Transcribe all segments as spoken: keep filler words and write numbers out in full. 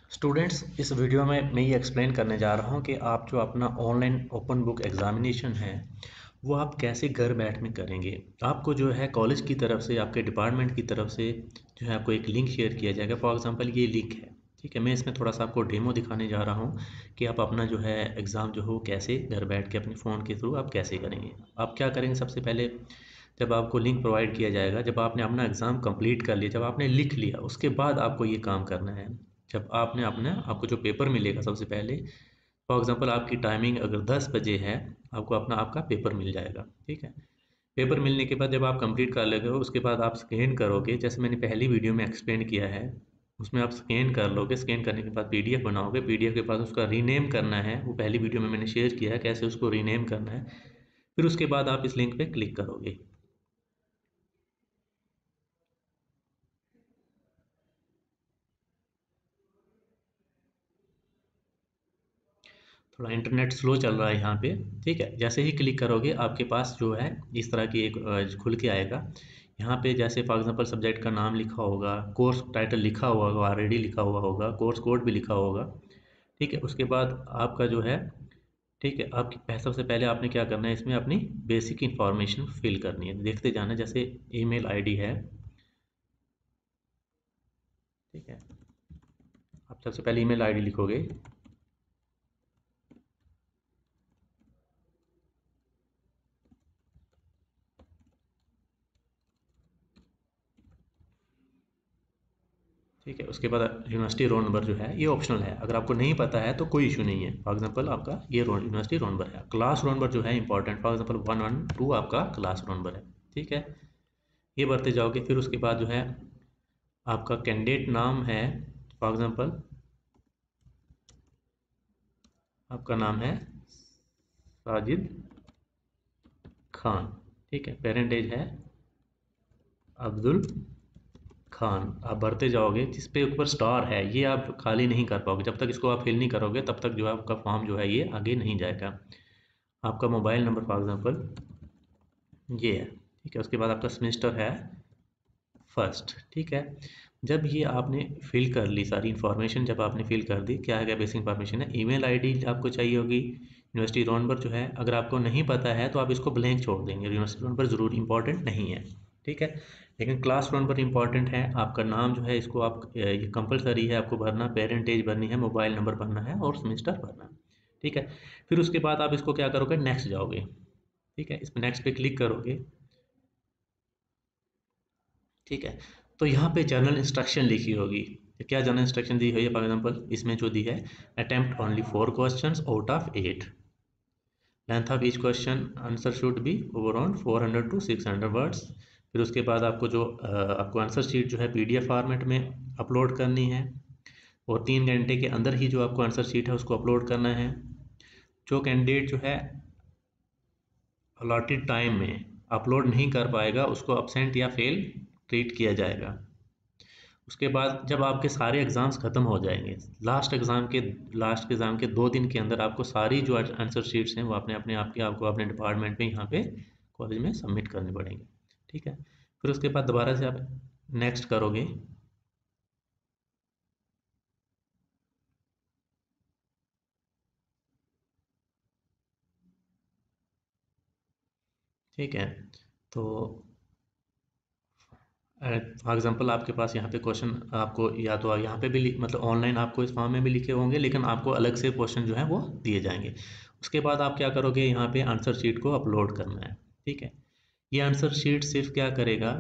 Students, इस video में मैं ये एक्सप्लेन करने जा रहा हूँ कि आप जो अपना ऑनलाइन ओपन बुक एग्जामिनेशन है वो आप कैसे घर बैठ में करेंगे। आपको जो है कॉलेज की तरफ से, आपके डिपार्टमेंट की तरफ से जो है आपको एक लिंक शेयर किया जाएगा। फॉर एग्जांपल ये लिंक है, ठीक है। मैं इसमें थोड़ा सा आपको डेमो दिखाने जा रहा हूँ कि आप अपना जो है एग्ज़ाम जो हो कैसे घर बैठ के अपने फ़ोन के थ्रू आप कैसे करेंगे। आप क्या करेंगे, सबसे पहले जब आपको लिंक प्रोवाइड किया जाएगा, जब आपने अपना एग्ज़ाम कंप्लीट कर लिया, जब आपने लिख लिया, उसके बाद आपको ये काम करना है। जब आपने अपना आपको जो पेपर मिलेगा सबसे पहले, फॉर एग्ज़ाम्पल आपकी टाइमिंग अगर दस बजे है, आपको अपना आपका पेपर मिल जाएगा, ठीक है। पेपर मिलने के बाद जब आप कंप्लीट कर लोगे, उसके बाद आप स्कैन करोगे, जैसे मैंने पहली वीडियो में एक्सप्लेन किया है, उसमें आप स्कैन कर लोगे। स्कैन करने के बाद पीडीएफ बनाओगे, पीडीएफ के बाद उसका रीनेम करना है। वो पहली वीडियो में मैंने शेयर किया है कैसे उसको रीनेम करना है। फिर उसके बाद आप इस लिंक पे क्लिक करोगे। थोड़ा इंटरनेट स्लो चल रहा है यहाँ पे, ठीक है। जैसे ही क्लिक करोगे आपके पास जो है इस तरह की एक अ, खुल के आएगा। यहाँ पे जैसे फॉर एग्जांपल सब्जेक्ट का नाम लिखा होगा, कोर्स टाइटल लिखा हुआ होगा, ऑलरेडी लिखा हुआ होगा, कोर्स कोड भी लिखा होगा, ठीक है। उसके बाद आपका जो है, ठीक है, आपकी पह- सबसे पहले आपने क्या करना है, इसमें अपनी बेसिक इंफॉर्मेशन फिल करनी है, देखते जाना। जैसे ईमेल आईडी है, ठीक है। आप सबसे पहले ईमेल आईडी लिखोगे। ठीक है। उसके बाद यूनिवर्सिटी रोल नंबर जो है ये ऑप्शनल है, अगर आपको नहीं पता है तो कोई इशू नहीं है। फॉर एग्जांपल आपका ये रोल यूनिवर्सिटी रोल नंबर है। क्लास रोल नंबर जो है important, for example one one two आपका क्लास रोल नंबर है, ठीक है। ये भरते जाओगे। फिर उसके बाद जो है आपका कैंडिडेट नाम है, फॉर एग्जांपल आपका नाम है साजिद खान, ठीक है। पेरेंट एज है अब्दुल खान। आप भरते जाओगे, जिस पे ऊपर स्टार है ये आप खाली नहीं कर पाओगे। जब तक इसको आप फिल नहीं करोगे तब तक जो है आपका फॉर्म जो है ये आगे नहीं जाएगा। आपका मोबाइल नंबर फॉर एग्जांपल ये है, ठीक है। उसके बाद आपका सेमेस्टर है फर्स्ट, ठीक है। जब ये आपने फिल कर ली सारी इन्फॉर्मेशन, जब आपने फिल कर दी, क्या है, बेसिक इन्फॉर्मेशन है। ईमेल आईडी आपको चाहिए होगी। यूनिवर्सिटी रोल नंबर जो है अगर आपको नहीं पता है तो आप इसको ब्लैंक छोड़ देंगे, यूनिवर्सिटी रोल नंबर ज़रूरी इंपॉर्टेंट नहीं है, ठीक है। लेकिन क्लास रोल नंबर इंपॉर्टेंट है। आपका नाम जो है इसको आप अ, ये कंपलसरी है आपको भरना, पेरेंट एज भरनी है, मोबाइल नंबर भरना है और सेमेस्टर भरना है, ठीक है। फिर उसके बाद आप इसको क्या करोगे, नेक्स्ट जाओगे, ठीक है। इस पर नेक्स्ट पे क्लिक करोगे, ठीक है। तो यहाँ पे जनरल इंस्ट्रक्शन लिखी होगी। क्या जनरल इंस्ट्रक्शन दी हुई है, फॉर एग्जांपल इसमें जो दी है, attempt only four questions out of eight, length of each question answer should be over on four hundred to six hundred words. फिर उसके बाद आपको जो अ, आपको आंसर शीट जो है पीडीएफ फॉर्मेट में अपलोड करनी है, और तीन घंटे के अंदर ही जो आपको आंसर शीट है उसको अपलोड करना है। जो कैंडिडेट जो है अलॉटेड टाइम में अपलोड नहीं कर पाएगा उसको अपसेंट या फेल ट्रीट किया जाएगा। उसके बाद जब आपके सारे एग्ज़ाम्स ख़त्म हो जाएंगे, लास्ट एग्ज़ाम के लास्ट एग्ज़ाम के दो दिन के अंदर आपको सारी जो आंसर शीट्स हैं वो अपने अपने आपके आपको अपने डिपार्टमेंट में यहाँ पे कॉलेज में सबमिट करने पड़ेंगे, ठीक है। फिर उसके बाद दोबारा से आप नेक्स्ट करोगे, ठीक है। तो फॉर एग्जांपल आपके पास यहाँ पे क्वेश्चन आपको या तो यहाँ पे भी लिख- मतलब ऑनलाइन आपको इस फॉर्म में भी लिखे होंगे, लेकिन आपको अलग से क्वेश्चन जो है वो दिए जाएंगे। उसके बाद आप क्या करोगे, यहाँ पे आंसर शीट को अपलोड करना है, ठीक है। ये आंसर शीट सिर्फ क्या करेगा,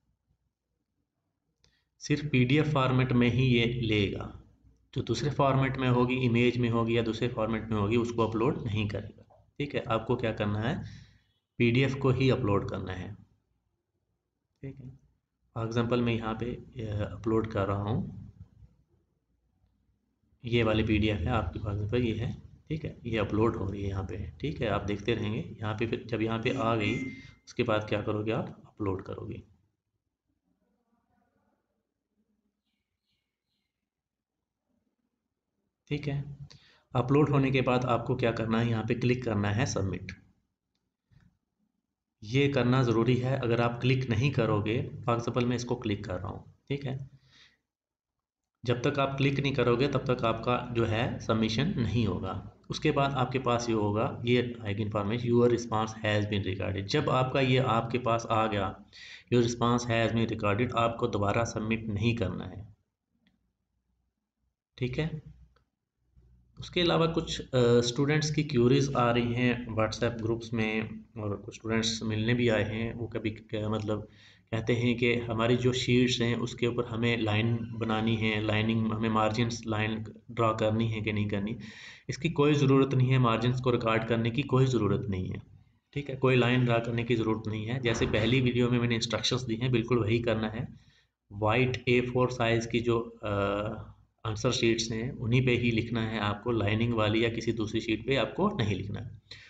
सिर्फ पीडीएफ फॉर्मेट में ही ये लेगा। जो दूसरे फॉर्मेट में होगी, इमेज में होगी या दूसरे फॉर्मेट में होगी, उसको अपलोड नहीं करेगा, ठीक है। आपको क्या करना है, पीडीएफ को ही अपलोड करना है, ठीक है। फॉर एग्जांपल मैं यहाँ पे अपलोड कर रहा हूँ, ये वाली पीडीएफ है आपके पास पर, ये है, ठीक है। ये अपलोड हो रही है यहाँ पे, ठीक है। आप देखते रहेंगे यहाँ पे। फिर जब यहाँ पे आ गई उसके बाद क्या करोगे, आप अपलोड करोगे, ठीक है। अपलोड होने के बाद आपको क्या करना है, यहाँ पे क्लिक करना है सबमिट। ये करना ज़रूरी है, अगर आप क्लिक नहीं करोगे, फॉर एग्जाम्पल मैं इसको क्लिक कर रहा हूँ, ठीक है। जब तक आप क्लिक नहीं करोगे तब तक आपका जो है सबमिशन नहीं होगा। उसके बाद आपके पास ये होगा, ये आएगी information, your response has been recorded. जब आपका ये आपके पास आ गया, your response has been recorded, आपको दोबारा सबमिट नहीं करना है। ठीक है। उसके अलावा कुछ स्टूडेंट्स की क्यूरीज आ रही हैं व्हाट्सएप ग्रुप्स में, और कुछ स्टूडेंट्स मिलने भी आए हैं। वो कभी क्या मतलब कहते हैं कि हमारी जो शीट्स हैं उसके ऊपर हमें लाइन बनानी है, लाइनिंग हमें मार्जिन्स लाइन ड्रा करनी है कि नहीं करनी। इसकी कोई ज़रूरत नहीं है, मार्जिन्स को रिकॉर्ड करने की कोई ज़रूरत नहीं है। ठीक है, कोई लाइन ड्रा करने की ज़रूरत नहीं है। जैसे पहली वीडियो में मैंने इंस्ट्रक्शंस दी हैं, बिल्कुल वही करना है। वाइट ए फोर साइज़ की जो आंसर शीट्स हैं उन्हीं पे ही लिखना है आपको, लाइनिंग वाली या किसी दूसरी शीट पे आपको नहीं लिखना है।